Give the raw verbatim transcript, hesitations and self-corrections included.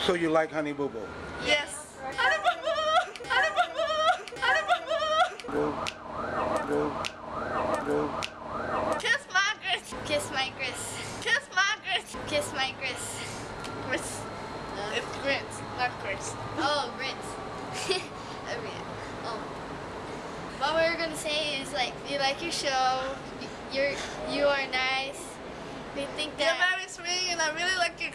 So you like Honey Boo Boo? Yes. Honey Boo Boo! Honey Boo Boo! Honey Boo Boo! Kiss my Gris. Kiss my Gris. Kiss my Gris. Kiss my Gris. Gris. Uh, It's Grits, not Gris. oh, grits. I mean, um, what we were gonna say is like, we like your show. You're you are nice. We think You're that very sweet and I really like your